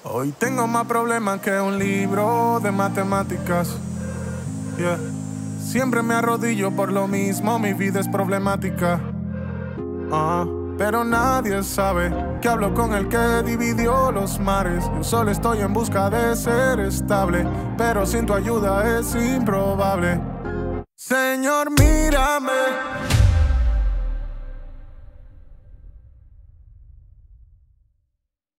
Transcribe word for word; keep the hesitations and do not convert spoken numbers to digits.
Hoy tengo más problemas que un libro de matemáticas. Yeah. Siempre me arrodillo por lo mismo, mi vida es problemática. Uh, pero nadie sabe que hablo con el que dividió los mares. Yo solo estoy en busca de ser estable, pero sin tu ayuda es improbable. Señor, mírame,